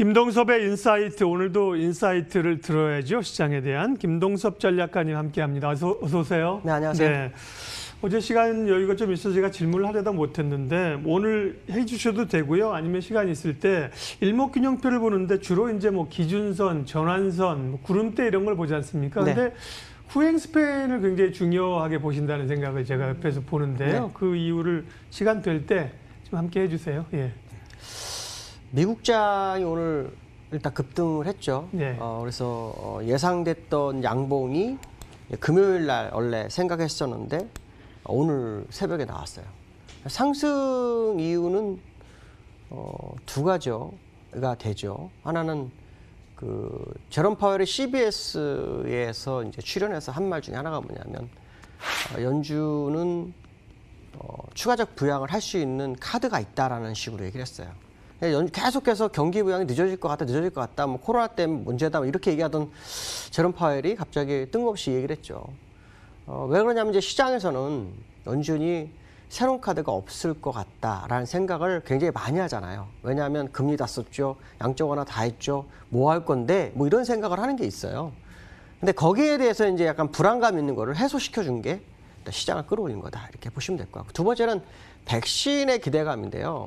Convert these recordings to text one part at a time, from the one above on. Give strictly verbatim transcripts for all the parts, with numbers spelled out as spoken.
김동섭의 인사이트, 오늘도 인사이트를 들어야죠. 시장에 대한 김동섭 전략가님 함께합니다. 어서, 어서 오세요. 네, 안녕하세요. 네. 어제 시간 여유가 좀 있어서 제가 질문을 하려다 못했는데 오늘 해주셔도 되고요. 아니면 시간 있을 때 일목균형표를 보는데 주로 이제 뭐 기준선, 전환선, 뭐 구름대 이런 걸 보지 않습니까? 네. 근데 후행 스팬을 굉장히 중요하게 보신다는 생각을 제가 옆에서 보는데요. 네. 그 이유를 시간 될 때 좀 함께 해주세요. 예. 미국장이 오늘 일단 급등을 했죠. 네. 어, 그래서 어, 예상됐던 양봉이 금요일 날 원래 생각했었는데 오늘 새벽에 나왔어요. 상승 이유는 어, 두 가지가 되죠. 하나는 그 제롬 파웰이 씨비에스에서 이제 출연해서 한 말 중에 하나가 뭐냐면 어, 연준은 어, 추가적 부양을 할 수 있는 카드가 있다라는 식으로 얘기를 했어요. 계속해서 경기 부양이 늦어질 것 같다, 늦어질 것 같다, 뭐 코로나 때문에 문제다, 이렇게 얘기하던 제롬 파웰이 갑자기 뜬금없이 얘기를 했죠. 어, 왜 그러냐면 이제 시장에서는 연준이 새로운 카드가 없을 것 같다라는 생각을 굉장히 많이 하잖아요. 왜냐하면 금리 다 썼죠, 양적 완화 다 했죠, 뭐 할 건데, 뭐 이런 생각을 하는 게 있어요. 근데 거기에 대해서 이제 약간 불안감 있는 거를 해소시켜 준 게 시장을 끌어올린 거다, 이렇게 보시면 될 것 같고, 두 번째는 백신의 기대감인데요.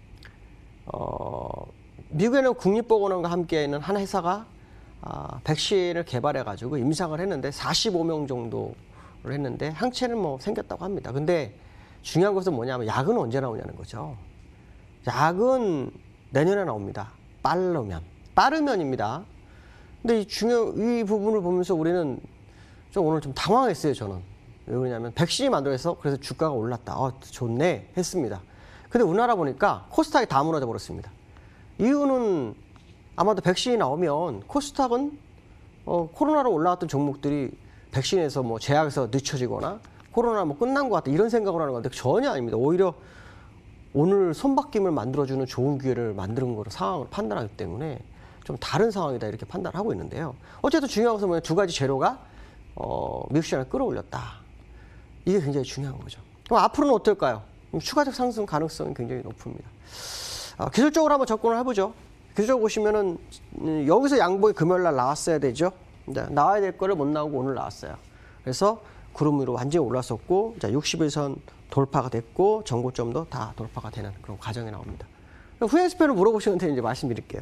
어, 미국에는 국립보건원과 함께 있는 한 회사가 아, 백신을 개발해가지고 임상을 했는데 사십오 명 정도를 했는데 항체는 뭐 생겼다고 합니다. 근데 중요한 것은 뭐냐면 약은 언제 나오냐는 거죠. 약은 내년에 나옵니다. 빠르면. 빠르면입니다. 근데 이 중요, 이 부분을 보면서 우리는 좀 오늘 좀 당황했어요, 저는. 왜 그러냐면 백신이 만들어서 그래서 주가가 올랐다. 어, 좋네. 했습니다. 근데 우리나라 보니까 코스닥이 다 무너져 버렸습니다. 이유는 아마도 백신이 나오면 코스닥은 어, 코로나로 올라왔던 종목들이 백신에서 뭐 제약에서 늦춰지거나 코로나 뭐 끝난 것 같다, 이런 생각을 하는 건데 전혀 아닙니다. 오히려 오늘 손바뀜을 만들어주는 좋은 기회를 만드는 거로 상황을 판단하기 때문에 좀 다른 상황이다, 이렇게 판단하고 있는데요. 어쨌든 중요한 것은 뭐냐, 두 가지 재료가 어, 미국 시장을 끌어올렸다. 이게 굉장히 중요한 거죠. 그럼 앞으로는 어떨까요? 추가적 상승 가능성이 굉장히 높습니다. 어, 기술적으로 한번 접근을 해보죠. 기술적으로 보시면은 음, 여기서 양봉이 금요일 날 나왔어야 되죠. 네, 나와야 될 거를 못 나오고 오늘 나왔어요. 그래서 구름 위로 완전히 올랐었고, 자, 육십 일선 돌파가 됐고 전고점도 다 돌파가 되는 그런 과정이 나옵니다. 후행 스팬을 물어보시는데 이제 말씀드릴게요.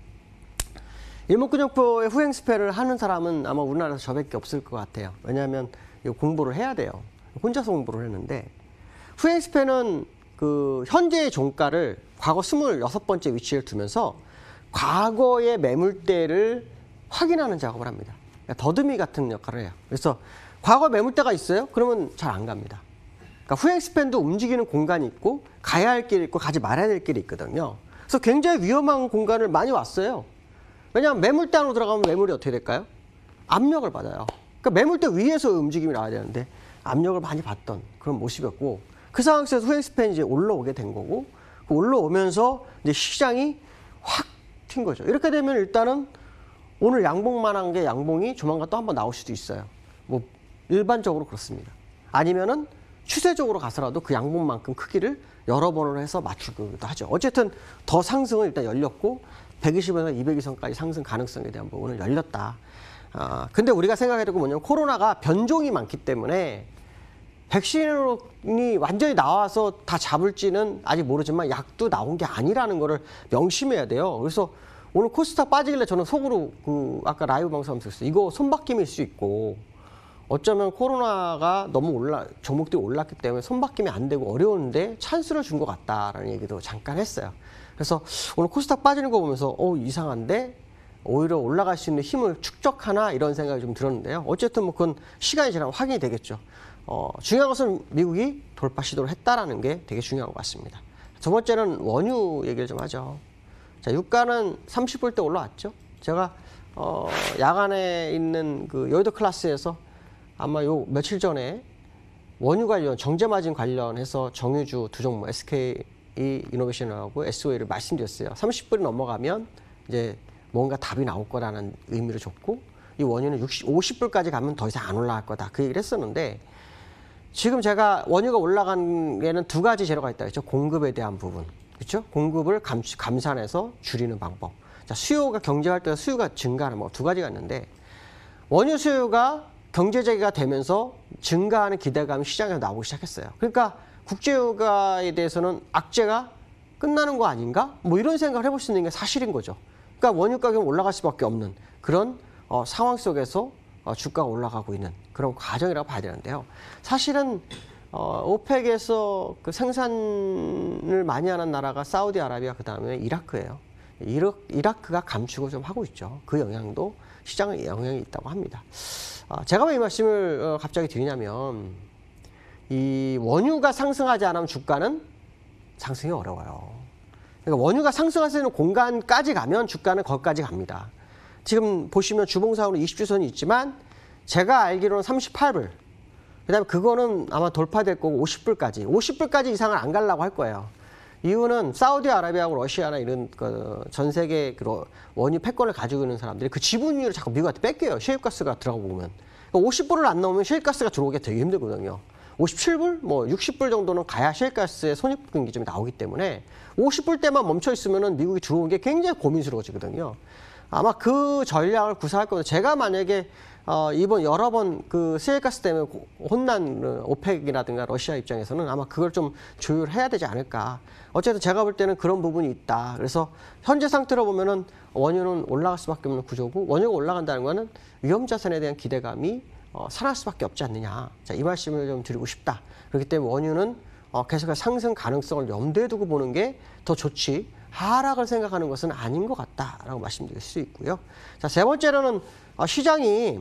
일목균형표의 후행 스팬을 하는 사람은 아마 우리나라에서 저밖에 없을 것 같아요. 왜냐하면 이거 공부를 해야 돼요. 혼자서 공부를 했는데, 후행 스팬은 그 현재의 종가를 과거 스물여섯 번째 위치를 두면서 과거의 매물대를 확인하는 작업을 합니다. 그러니까 더듬이 같은 역할을 해요. 그래서 과거 매물대가 있어요? 그러면 잘 안 갑니다. 그러니까 후행 스팬도 움직이는 공간이 있고 가야 할 길이 있고 가지 말아야 될 길이 있거든요. 그래서 굉장히 위험한 공간을 많이 왔어요. 왜냐하면 매물대 안으로 들어가면 매물이 어떻게 될까요? 압력을 받아요. 그러니까 매물대 위에서 움직임이 나와야 되는데 압력을 많이 받던 그런 모습이었고, 그 상황에서 후행 스팬이 이제 올라오게 된 거고, 올라오면서 이제 시장이 확 튄 거죠. 이렇게 되면 일단은 오늘 양봉만 한 게 양봉이 조만간 또 한번 나올 수도 있어요. 뭐 일반적으로 그렇습니다. 아니면은 추세적으로 가서라도 그 양봉만큼 크기를 여러 번을 해서 맞추기도 하죠. 어쨌든 더 상승은 일단 열렸고 백이십에서 이백 일선까지 상승 가능성에 대한 부분은 열렸다. 아, 근데 우리가 생각해야 되고 뭐냐면 코로나가 변종이 많기 때문에 백신이 완전히 나와서 다 잡을지는 아직 모르지만 약도 나온 게 아니라는 거를 명심해야 돼요. 그래서 오늘 코스닥 빠지길래 저는 속으로 그 아까 라이브 방송하면서 했어요. 이거 손바뀜일 수 있고, 어쩌면 코로나가 너무 올라 종목들이 올랐기 때문에 손바뀜이 안 되고 어려운데 찬스를 준 것 같다라는 얘기도 잠깐 했어요. 그래서 오늘 코스닥 빠지는 거 보면서 어 이상한데 오히려 올라갈 수 있는 힘을 축적하나, 이런 생각이 좀 들었는데요. 어쨌든 뭐 그건 시간이 지나면 확인이 되겠죠. 어, 중요한 것은 미국이 돌파 시도를 했다라는 게 되게 중요한 것 같습니다. 두 번째는 원유 얘기를 좀 하죠. 자, 유가는 삼십 불대 올라왔죠. 제가 어, 야간에 있는 그 여의도 클래스에서 아마 요 며칠 전에 원유 관련, 정제 마진 관련해서 정유주 두 종목 에스케이 이노베이션하고 에스오이를 말씀드렸어요. 삼십 불이 넘어가면 이제 뭔가 답이 나올 거라는 의미를 줬고, 이 원유는 육십, 오십 불까지 가면 더 이상 안 올라갈 거다, 그 얘기를 했었는데, 지금 제가 원유가 올라간 게는 두 가지 재료가 있다 했죠. 공급에 대한 부분, 그렇죠? 공급을 감, 감산해서 줄이는 방법. 자, 수요가 경제할 때 수요가 증가하는 뭐 두 가지가 있는데 원유 수요가 경제재개가 되면서 증가하는 기대감이 시장에서 나오기 시작했어요. 그러니까 국제유가에 대해서는 악재가 끝나는 거 아닌가? 뭐 이런 생각을 해볼 수 있는 게 사실인 거죠. 그러니까 원유 가격이 올라갈 수밖에 없는 그런 어, 상황 속에서 어, 주가가 올라가고 있는 그런 과정이라고 봐야 되는데요. 사실은 어, 오펙에서 그 생산을 많이 하는 나라가 사우디아라비아 그다음에 이라크예요. 이라, 이라크가 감축을 좀 하고 있죠. 그 영향도 시장에 영향이 있다고 합니다. 어, 제가 왜 이 말씀을 어, 갑자기 드리냐면 이 원유가 상승하지 않으면 주가는 상승이 어려워요. 그러니까 원유가 상승할 수 있는 공간까지 가면 주가는 거기까지 갑니다. 지금 보시면 주봉상으로 이십 주선이 있지만 제가 알기로는 삼십팔 불. 그다음에 그거는 아마 돌파될 거고 오십 불까지. 오십 불까지 이상은 안 가려고 할 거예요. 이유는 사우디아라비아하고 러시아나 이런 그 전 세계 그 원유 패권을 가지고 있는 사람들이 그 지분율을 자꾸 미국한테 뺏겨요. 셰일가스가 들어가고 보면. 그러니까 오십 불을 안 넣으면 셰일가스가 들어오기 되게 힘들거든요. 오십칠 불, 뭐 육십 불 정도는 가야 셰일가스의 손익분 기점이 나오기 때문에 오십 불 때만 멈춰 있으면은 미국이 들어오는 게 굉장히 고민스러워지거든요. 아마 그 전략을 구사할 거예요. 제가 만약에 어, 이번 여러 번 그 셰일가스 때문에 혼난 오펙이라든가 러시아 입장에서는 아마 그걸 좀 조율해야 되지 않을까. 어쨌든 제가 볼 때는 그런 부분이 있다. 그래서 현재 상태로 보면은 원유는 올라갈 수밖에 없는 구조고 원유가 올라간다는 거는 위험 자산에 대한 기대감이 어, 살아날 수밖에 없지 않느냐. 자, 이 말씀을 좀 드리고 싶다. 그렇기 때문에 원유는 어, 계속해서 상승 가능성을 염두에 두고 보는 게 더 좋지. 하락을 생각하는 것은 아닌 것 같다라고 말씀드릴 수 있고요. 자, 세 번째로는 어, 시장이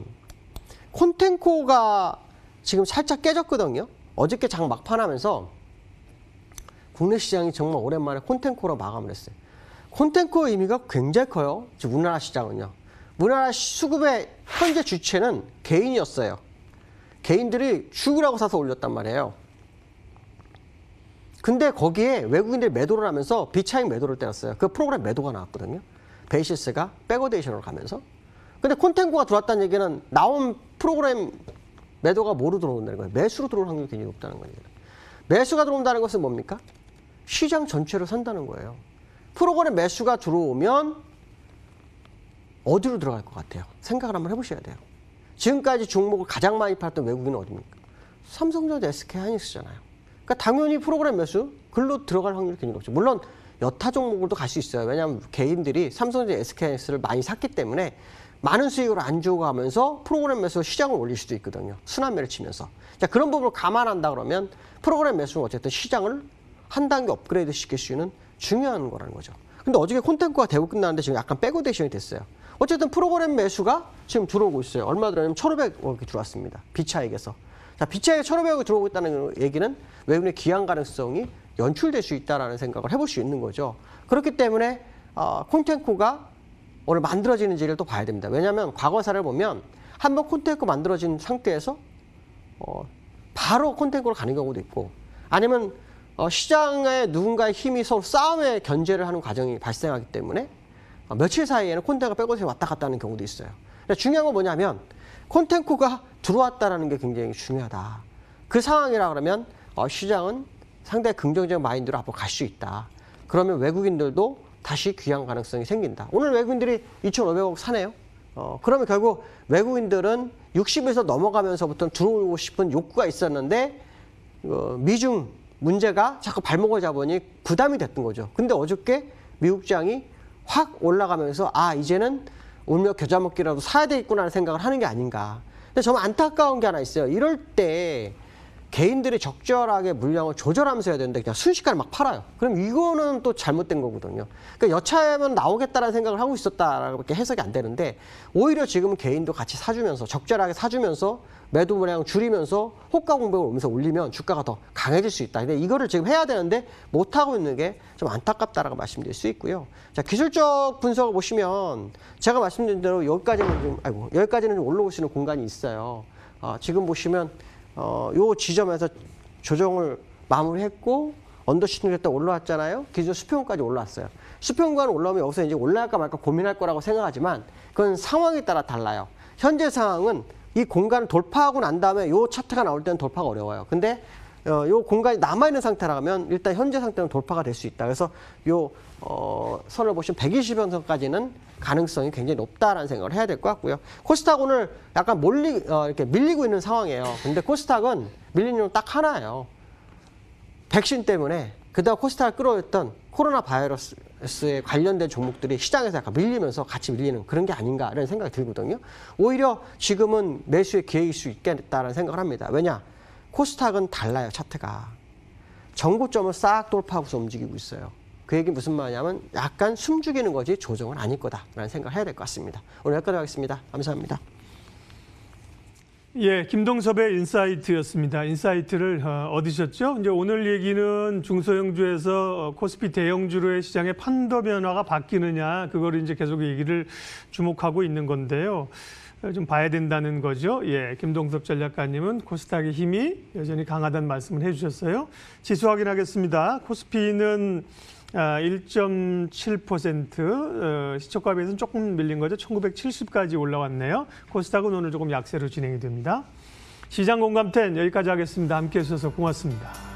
콘텐코가 지금 살짝 깨졌거든요. 어저께 장 막판하면서 국내 시장이 정말 오랜만에 콘텐코로 마감을 했어요. 콘텐코 의미가 굉장히 커요. 지금 우리나라 시장은요. 우리나라 수급의 현재 주체는 개인이었어요. 개인들이 죽으라고 사서 올렸단 말이에요. 근데 거기에 외국인들이 매도를 하면서 비차익 매도를 때렸어요. 그 프로그램 매도가 나왔거든요. 베이시스가 백어데이션으로 가면서. 근데 콘텐코가 들어왔다는 얘기는 나온 프로그램 매도가 뭐로 들어온다는 거예요? 매수로 들어올 확률이 굉장히 높다는 거예요. 매수가 들어온다는 것은 뭡니까? 시장 전체를 산다는 거예요. 프로그램 매수가 들어오면 어디로 들어갈 것 같아요? 생각을 한번 해보셔야 돼요. 지금까지 종목을 가장 많이 팔았던 외국인은 어디입니까? 삼성전자, 에스케이하이닉스잖아요. 그러니까 당연히 프로그램 매수, 글로 들어갈 확률이 굉장히 높죠. 물론 여타 종목으로도 갈 수 있어요. 왜냐하면 개인들이 삼성전자, 에스케이하이닉스를 많이 샀기 때문에 많은 수익을 안 주고 가면서 프로그램 매수로 시장을 올릴 수도 있거든요. 순환매를 치면서. 자, 그런 부분을 감안한다 그러면 프로그램 매수는 어쨌든 시장을 한 단계 업그레이드 시킬 수 있는 중요한 거라는 거죠. 근데 어저께 콘텐코가 되고 끝났는데 지금 약간 백오데이션이 됐어요. 어쨌든 프로그램 매수가 지금 들어오고 있어요. 얼마 들어오냐면 천오백억이 들어왔습니다. 비차익에서. 자, 비차익에 천오백억이 들어오고 있다는 얘기는 외국인의 기한 가능성이 연출될 수 있다는 생각을 해볼 수 있는 거죠. 그렇기 때문에 어, 콘텐코가 오늘 만들어지는지를 또 봐야 됩니다. 왜냐하면 과거사를 보면 한번 콘텐코 만들어진 상태에서 어, 바로 콘텐코로 가는 경우도 있고 아니면 어, 시장에 누군가의 힘이 서로 싸움의 견제를 하는 과정이 발생하기 때문에 어, 며칠 사이에는 콘텐코가 백오데이션이 왔다 갔다 하는 경우도 있어요. 중요한 건 뭐냐면 콘텐코가 들어왔다는 게 굉장히 중요하다. 그 상황이라 그러면 어, 시장은 상당히 긍정적인 마인드로 앞으로 갈 수 있다. 그러면 외국인들도 다시 귀환 가능성이 생긴다. 오늘 외국인들이 이천오백억 사네요. 어, 그러면 결국 외국인들은 육십에서 넘어가면서부터 들어오고 싶은 욕구가 있었는데 어, 미중 문제가 자꾸 발목을 잡으니 부담이 됐던 거죠. 근데 어저께 미국장이 확 올라가면서 아 이제는 울며 겨자 먹기라도 사야 되겠구나 하는 생각을 하는 게 아닌가. 근데 정말 안타까운 게 하나 있어요. 이럴 때 개인들이 적절하게 물량을 조절하면서 해야 되는데 그냥 순식간에 막 팔아요. 그럼 이거는 또 잘못된 거거든요. 그러니까 여차하면 나오겠다라는 생각을 하고 있었다라고밖에 해석이 안 되는데 오히려 지금은 개인도 같이 사주면서 적절하게 사주면서 매도 물량 줄이면서 호가 공백을 오면서 올리면 주가가 더 강해질 수 있다. 근데 이거를 지금 해야 되는데 못하고 있는 게 좀 안타깝다라고 말씀드릴 수 있고요. 자, 기술적 분석을 보시면 제가 말씀드린 대로 여기까지는 좀, 아이고, 여기까지는 좀 올라올 수 있는 공간이 있어요. 어, 지금 보시면 어, 요 지점에서 조정을 마무리했고 언더슈팅을 했다 올라왔잖아요. 기존 수평까지 올라왔어요. 수평관 올라오면 여기서 이제 올라갈까 말까 고민할 거라고 생각하지만 그건 상황에 따라 달라요. 현재 상황은 이 공간을 돌파하고 난 다음에 요 차트가 나올 때는 돌파가 어려워요. 근데 어, 요 공간이 남아있는 상태라면 일단 현재 상태는 돌파가 될 수 있다. 그래서 요 어, 선을 보시면 백이십 연선까지는 가능성이 굉장히 높다라는 생각을 해야 될 것 같고요. 코스닥 오늘 약간 몰리 어, 이렇게 밀리고 있는 상황이에요. 근데 코스닥은 밀리는 이유는 딱 하나예요. 백신 때문에 그다음 코스닥을 끌어올렸던 코로나 바이러스에 관련된 종목들이 시장에서 약간 밀리면서 같이 밀리는 그런 게 아닌가라는 생각이 들거든요. 오히려 지금은 매수의 기회일 수 있겠다라는 생각을 합니다. 왜냐? 코스닥은 달라요, 차트가. 정고점을 싹 돌파하고서 움직이고 있어요. 그 얘기 무슨 말이냐면 약간 숨죽이는 거지 조정은 아닐 거다라는 생각을 해야 될 것 같습니다. 오늘 여기까지 하겠습니다. 감사합니다. 예, 김동섭의 인사이트였습니다. 인사이트를 어, 얻으셨죠? 이제 오늘 얘기는 중소형주에서 코스피 대형주로의 시장의 판도 변화가 바뀌느냐, 그걸 이제 계속 얘기를 주목하고 있는 건데요. 좀 봐야 된다는 거죠. 예, 김동섭 전략가님은 코스닥의 힘이 여전히 강하다는 말씀을 해주셨어요. 지수 확인하겠습니다. 코스피는 일 점 칠 퍼센트, 시초가 비해서는 조금 밀린 거죠. 천구백칠십까지 올라왔네요. 코스닥은 오늘 조금 약세로 진행이 됩니다. 시장 공감텐 여기까지 하겠습니다. 함께해 주셔서 고맙습니다.